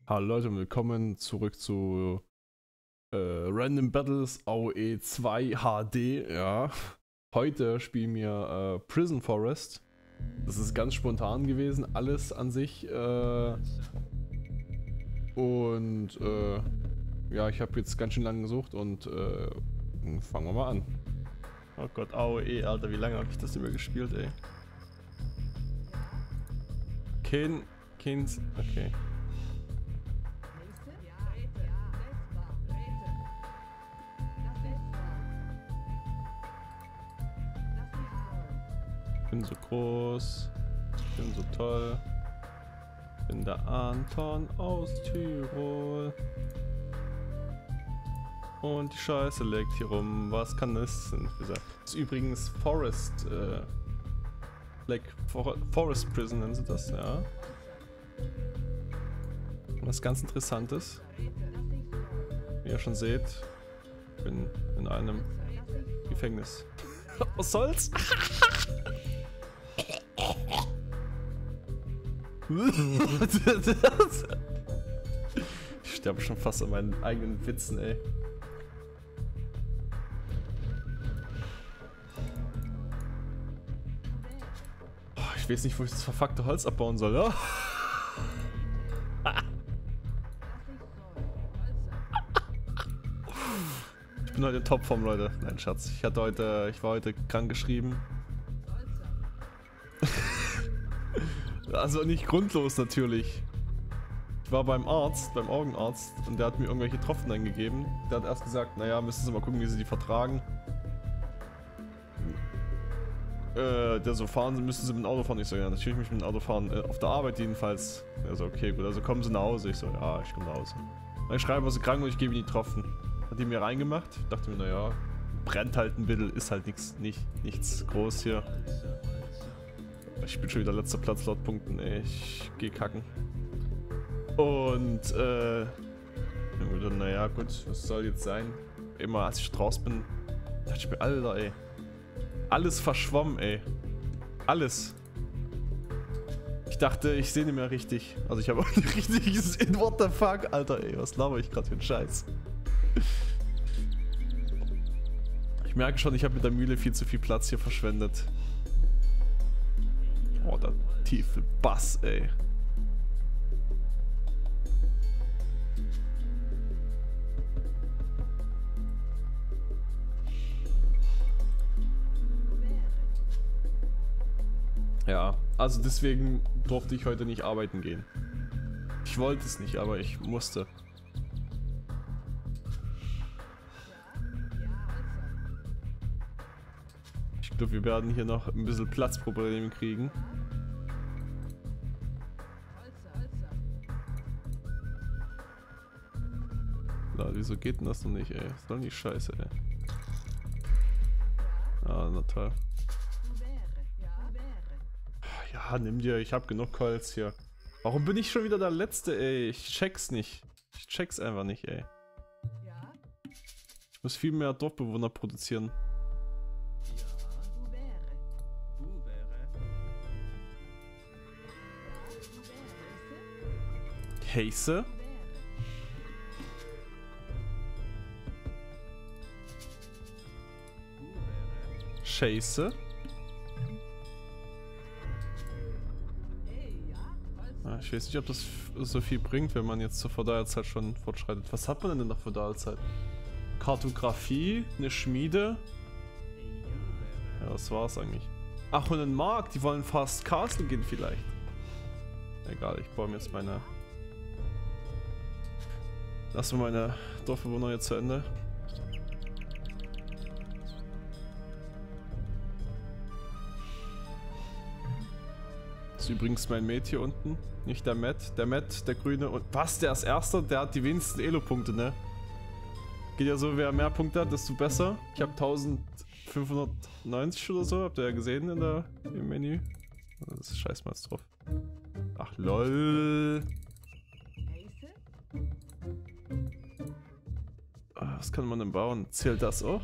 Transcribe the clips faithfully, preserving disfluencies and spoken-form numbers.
Hallo Leute und willkommen zurück zu äh, Random Battles A O E zwei H D. Ja. Heute spielen wir äh, Prison Forest. Das ist ganz spontan gewesen, alles an sich. Äh, und äh, ja, ich habe jetzt ganz schön lange gesucht und äh, fangen wir mal an. Oh Gott, A O E, Alter, wie lange habe ich das nicht mehr gespielt, ey? Kein, keins, okay. Ich bin so groß, ich bin so toll, ich bin der Anton aus Tirol. Und die Scheiße liegt hier rum, was kann das denn für sein? Das ist übrigens Forest, äh, Lake For Forest Prison nennen sie das, ja. Was ganz Interessantes. Wie ihr schon seht, ich bin in einem Gefängnis. Was soll's? Ich sterbe schon fast an meinen eigenen Witzen, ey. Oh, ich weiß nicht, wo ich das verfuckte Holz abbauen soll, ja? Ich bin heute in Topform, Leute. Nein, Schatz. Ich hatte heute, ich war heute krank geschrieben. Also nicht grundlos natürlich. Ich war beim Arzt, beim Augenarzt, und der hat mir irgendwelche Tropfen eingegeben. Der hat erst gesagt, naja, müssen Sie mal gucken, wie Sie die vertragen. Äh, der so, fahren Sie, müssen Sie mit dem Auto fahren? Ich so, ja, natürlich möchte ich mit dem Auto fahren. Äh, auf der Arbeit jedenfalls. Er so, okay, gut, also kommen Sie nach Hause. Ich so, ja, ich komme nach Hause. Dann schreibe ich, Sie krank und ich gebe Ihnen die Tropfen. Hat die mir reingemacht. Ich dachte mir, naja, brennt halt ein bisschen, ist halt nichts, nicht, nichts groß hier. Ich bin schon wieder letzter Platz laut Punkten, ey. Ich geh kacken. Und, äh... dann, naja, gut, was soll jetzt sein? Immer als ich draußen bin, dachte ich mir, Alter, ey. Alles verschwommen, ey. Alles. Ich dachte, ich sehe nicht mehr richtig. Also ich habe auch nicht richtiges in what the fuck, Alter, ey. Was laber ich gerade für einen Scheiß? Ich merke schon, ich habe mit der Mühle viel zu viel Platz hier verschwendet. Oh, der tiefe Bass, ey. Ja, also deswegen durfte ich heute nicht arbeiten gehen. Ich wollte es nicht, aber ich musste. Ich glaube, wir werden hier noch ein bisschen Platzprobleme kriegen. Na, wieso geht denn das noch nicht, ey? Das ist doch nicht scheiße, ey. Ah, na toll. Ja, nimm dir, ich hab genug Holz hier. Warum bin ich schon wieder der Letzte, ey? Ich check's nicht. Ich check's einfach nicht, ey. Ich muss viel mehr Dorfbewohner produzieren. Heiße? Scheiße? Ich weiß nicht, ob das so viel bringt, wenn man jetzt zur Feudalzeit schon fortschreitet. Was hat man denn in der Feudalzeit? Kartografie, eine Schmiede. Ja, das war's eigentlich. Ach, und ein Markt, die wollen fast Castle gehen vielleicht. Egal, ich baue mir jetzt meine... Lassen wir meine Dorfbewohner jetzt zu Ende. Das ist übrigens mein Mate hier unten. Nicht der Matt. Der Matt, der Grüne und... Was? Der ist Erster? Der hat die wenigsten Elo-Punkte, ne? Geht ja so, wer mehr Punkte hat, desto besser. Ich habe eintausendfünfhundertneunzig oder so. Habt ihr ja gesehen in der, im Menü. Das ist scheiß mal drauf. Ach, lol. Was kann man denn bauen? Zählt das auch?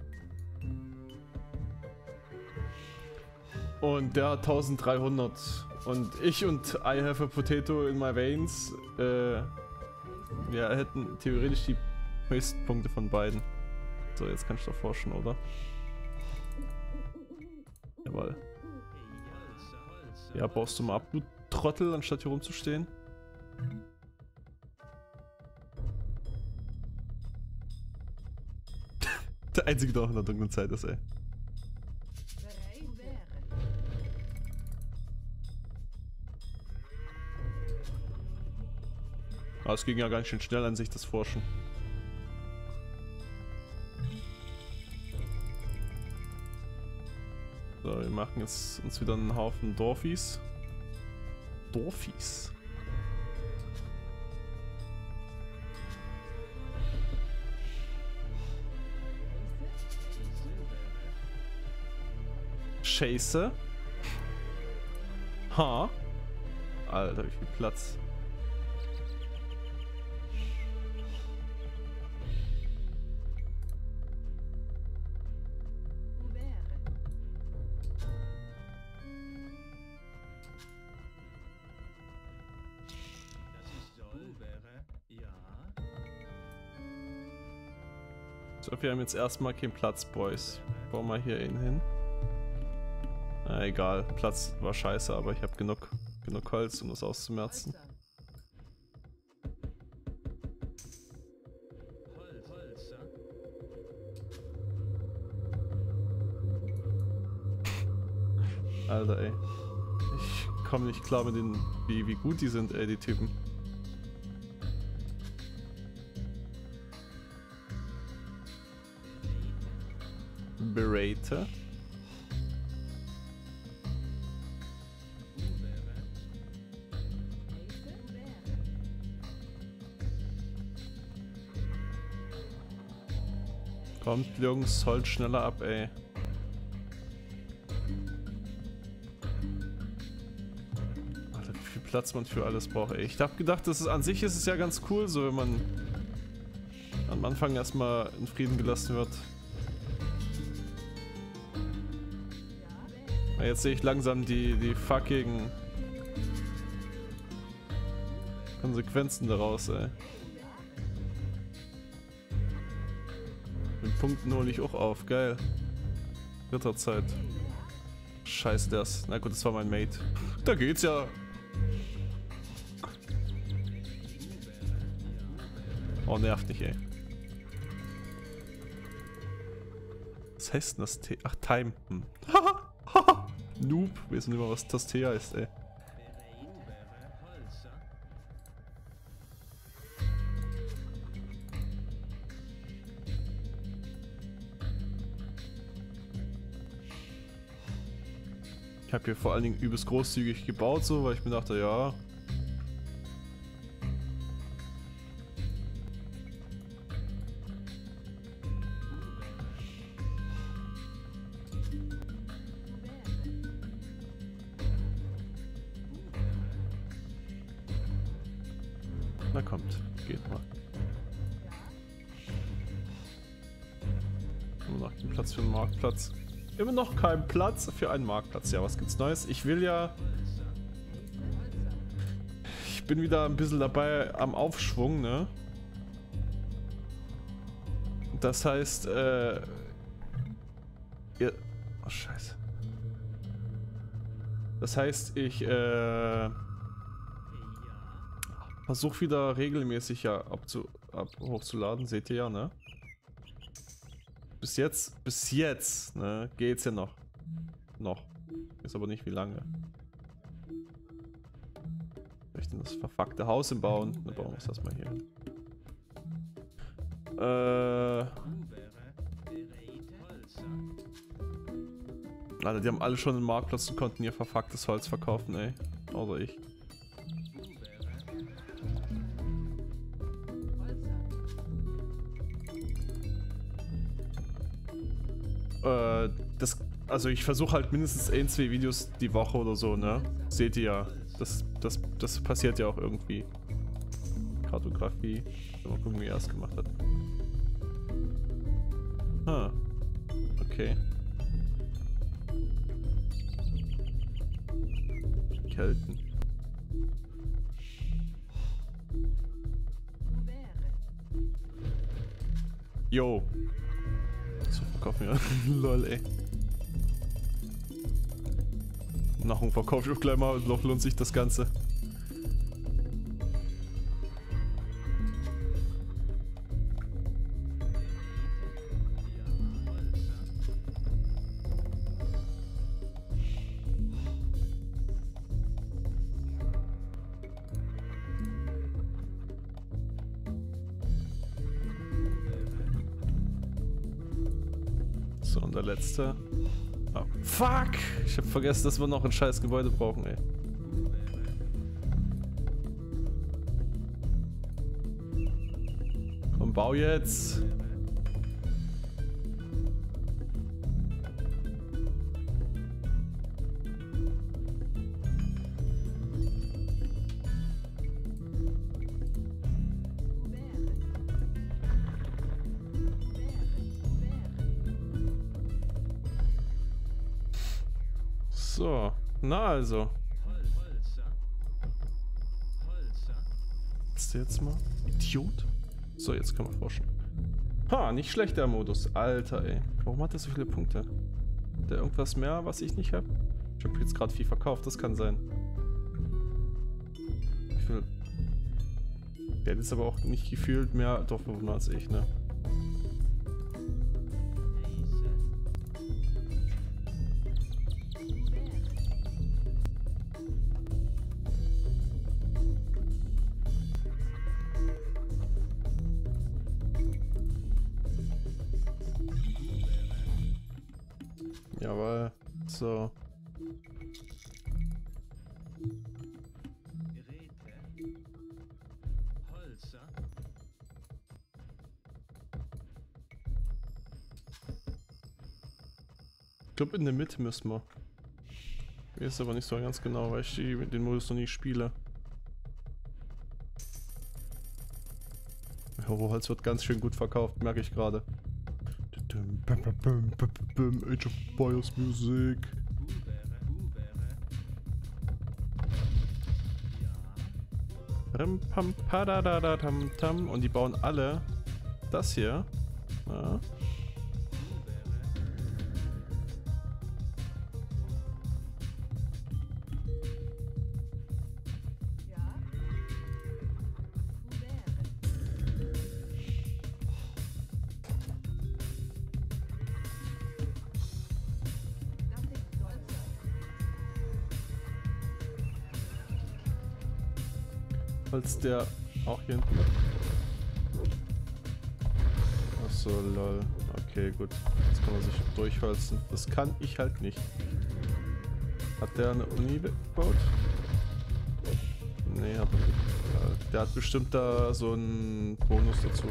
Und der hat dreizehnhundert Und ich und I have a potato in my veins, äh, ja, hätten theoretisch die höchsten Punkte von beiden. So, jetzt kann ich doch forschen, oder? Jawohl. Ja, baust du mal ab, du Trottel, anstatt hier rumzustehen. Der einzige, der auch in der dunklen Zeit ist, ey. Aber es ging ja ganz schön schnell an sich, das Forschen. So, wir machen jetzt uns wieder einen Haufen Dorfis. Dorfis. Scheiße. Ha. Alter, wie viel Platz. So, wir haben jetzt erstmal keinen Platz, Boys. Bauen wir hier einen hin. Na egal, Platz war scheiße, aber ich habe genug, genug Holz, um das auszumerzen. Alter, ey. Ich komme nicht klar mit denen, wie, wie gut die sind, ey, die Typen. Berate. Kommt, Jungs, Holz schneller ab, ey. Alter, wie viel Platz man für alles braucht, ey. Ich hab gedacht, das ist an sich ist es ja ganz cool, so wenn man am Anfang erstmal in Frieden gelassen wird. Jetzt sehe ich langsam die, die fucking Konsequenzen daraus, ey. Den Punkten hole ich auch auf, geil. Ritterzeit. Scheiße, das. Na gut, das war mein Mate. Da geht's ja. Oh, nervt nicht, ey. Was heißt denn das? T Ach, Time. Hm. Noob, wir wissen immer, was das T heißt, ey. Ich habe hier vor allen Dingen übelst großzügig gebaut, so, weil ich mir dachte, ja. Na kommt, geht mal. Immer noch den Platz für den Marktplatz. Immer noch kein Platz für einen Marktplatz. Ja, was gibt's Neues? Ich will ja... Ich bin wieder ein bisschen dabei am Aufschwung, ne? Das heißt, äh... Ja, oh, scheiße. Das heißt, ich, äh... versuche wieder regelmäßig ja abzu, ab, hochzuladen, seht ihr ja, ne? Bis jetzt, bis jetzt, ne, geht's ja noch. Noch. Ist aber nicht wie lange. Soll ich denn das verfuckte Haus im Bauen? Dann bauen wir es erstmal hier hin. Äh... Alter, die haben alle schon einen Marktplatz und konnten ihr verfucktes Holz verkaufen, ey. Außer ich. Äh, das, also ich versuche halt mindestens ein, zwei Videos die Woche oder so, ne? Seht ihr ja. Das, das, das passiert ja auch irgendwie. Kartografie. Mal gucken, wie er es gemacht hat. Ah. Okay. Kelten. Yo. So, verkauf mir. Lol, ey. Nahrung verkaufe ich auch gleich mal, noch lohnt sich das Ganze. So, und der letzte. Oh, fuck! Ich hab vergessen, dass wir noch ein scheiß Gebäude brauchen, ey. Komm, bau jetzt! So, na also. Ist der jetzt mal? Idiot? So, jetzt kann man forschen. Ha, nicht schlecht der Modus. Alter, ey. Warum hat er so viele Punkte? Hat der irgendwas mehr, was ich nicht habe? Ich habe jetzt gerade viel verkauft, das kann sein. Wie viel? Der hat jetzt aber auch nicht gefühlt mehr Dorfbewohner als ich, ne? Jawohl, so. Ich glaube in der Mitte müssen wir. Ich weiß aber nicht so ganz genau, weil ich die, den Modus noch nie spiele. Holz wird ganz schön gut verkauft, merke ich gerade. Age of Bios Musik. Und die bauen alle das hier. Ja. Als der auch hier hinten. Achso, lol. Okay, gut. Jetzt kann man sich durchholzen. Das kann ich halt nicht. Hat der eine Uni gebaut? Nee, hat er nicht. Der hat bestimmt da so einen Bonus dazu.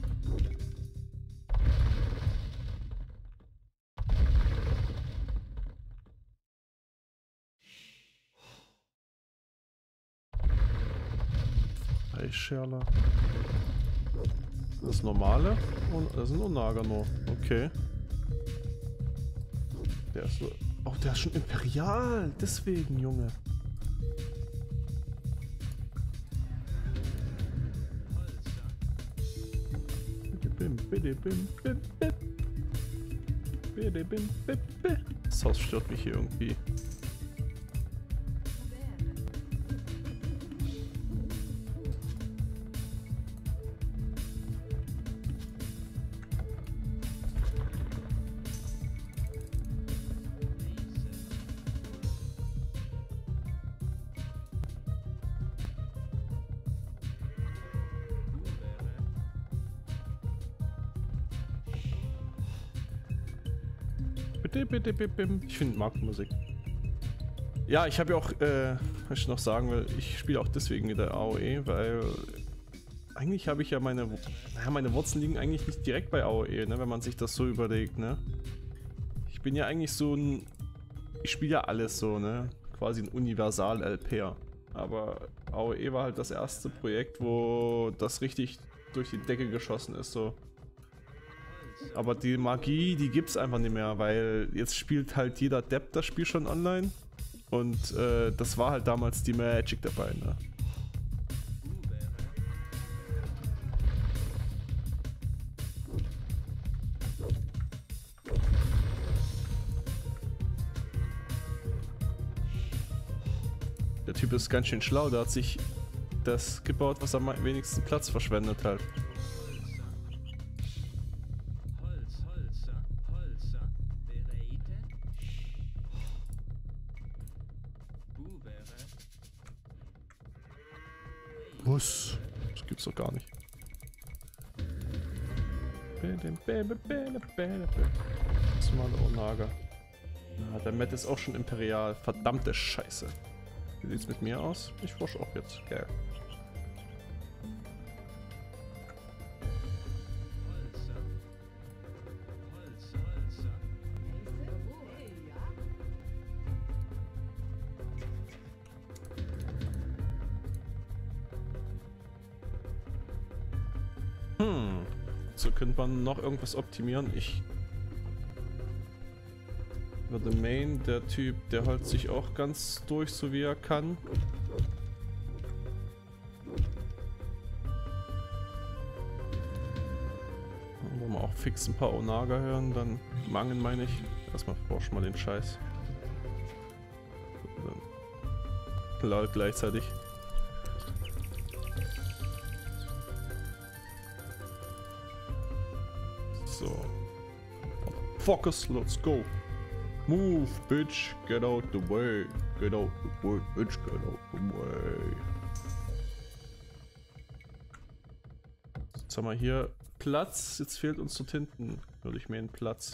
Scherler. Das normale und das ist nur Nagano. Okay. Der ist so. Oh, der ist schon imperial. Deswegen, Junge. Das Haus stört mich hier irgendwie. Ich finde Marktmusik. Ja, ich habe ja auch, äh, was ich noch sagen will, ich spiele auch deswegen wieder A O E, weil eigentlich habe ich ja meine, naja, meine Wurzeln liegen eigentlich nicht direkt bei A O E, ne, wenn man sich das so überlegt, ne. Ich bin ja eigentlich so ein, ich spiele ja alles so, ne, quasi ein Universal-L P er. Aber A O E war halt das erste Projekt, wo das richtig durch die Decke geschossen ist, so. Aber die Magie, die gibt's einfach nicht mehr, weil jetzt spielt halt jeder Depp das Spiel schon online. Und äh, das war halt damals die Magic dabei, ne? Der Typ ist ganz schön schlau, der hat sich das gebaut, was am wenigsten Platz verschwendet halt. Was? Das gibt's doch gar nicht. Das ist mal eine Onaga. Ja, der Matt ist auch schon imperial. Verdammte Scheiße. Wie sieht's mit mir aus? Ich forsche auch jetzt. Geil. Hm. So könnte man noch irgendwas optimieren. Ich würde Main, der Typ, der holt sich auch ganz durch, so wie er kann. Wollen wir auch fix ein paar Onaga hören, dann Mangen meine ich. Erstmal forschen wir den Scheiß. Lol, gleichzeitig. So. Focus, let's go. Move, bitch, get out the way. Get out the way, bitch, get out the way. Jetzt haben wir hier Platz. Jetzt fehlt uns dort hinten. Würde ich mir einen Platz.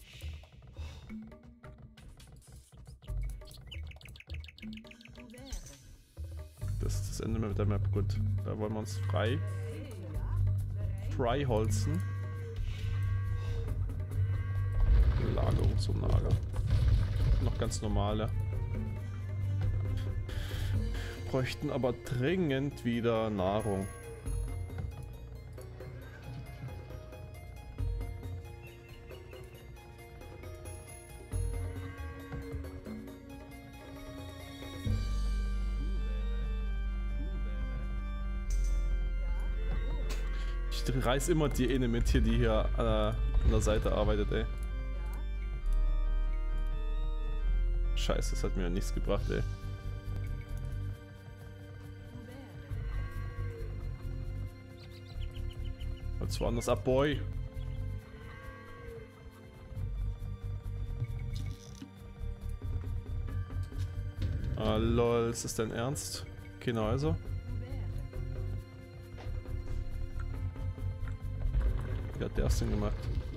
Das ist das Ende mit der Map. Gut, da wollen wir uns frei. Frei holzen. Lagerungsanlage. Noch ganz normale. Bräuchten aber dringend wieder Nahrung. Ich reiß immer die eine mit hier, die hier äh, an der Seite arbeitet, ey. Scheiße, das hat mir ja nichts gebracht, ey. Jetzt woanders ab, Boy. Ah, lol, ist das dein Ernst? Genau, also. Wie hat der das denn gemacht?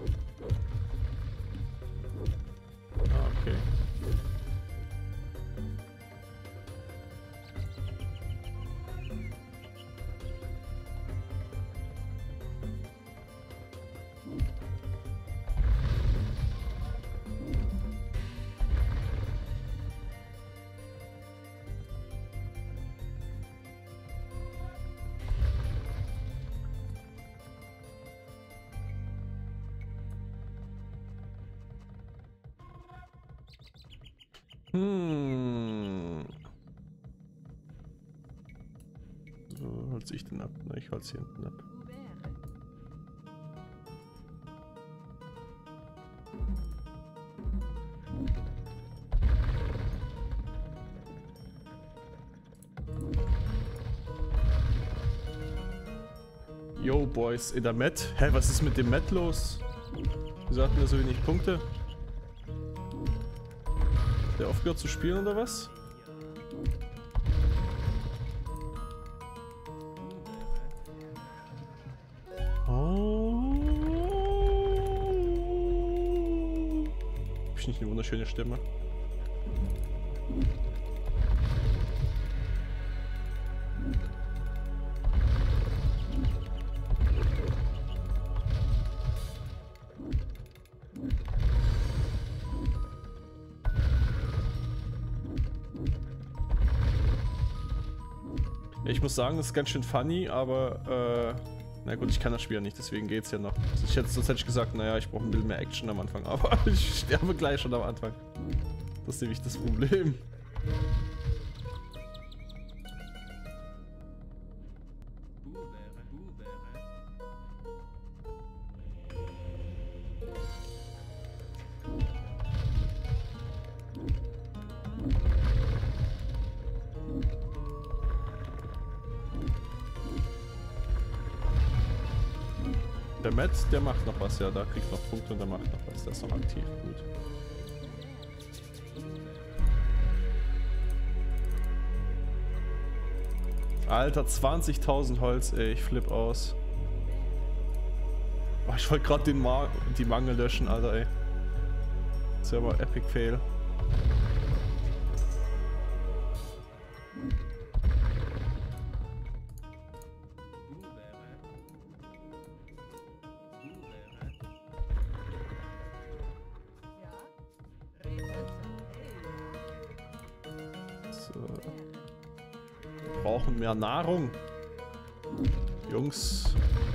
Ah, okay. Hm. So, holze ich den ab? Ne, ich holze hier hinten ab. Yo, Boys, in der Met? Hä, was ist mit dem Met los? Wieso hatten wir so wenig Punkte? Der aufgehört zu spielen oder was? Oh. Hab ich nicht eine wunderschöne Stimme? Ich muss sagen, das ist ganz schön funny, aber äh, na gut, ich kann das Spiel ja nicht, deswegen geht's ja noch. Ich hätte, sonst hätte ich gesagt, naja, ich brauche ein bisschen mehr Action am Anfang, aber ich sterbe gleich schon am Anfang. Das ist nämlich das Problem. Der Matt, der macht noch was, ja, da kriegt noch Punkte und der macht noch was, der ist noch aktiv, gut. Alter, zwanzigtausend Holz, ey, ich flipp aus. Oh, ich wollte gerade den Ma die Mangel löschen, Alter, ey. Das ist ja aber Epic Fail. Brauchen mehr Nahrung. Jungs,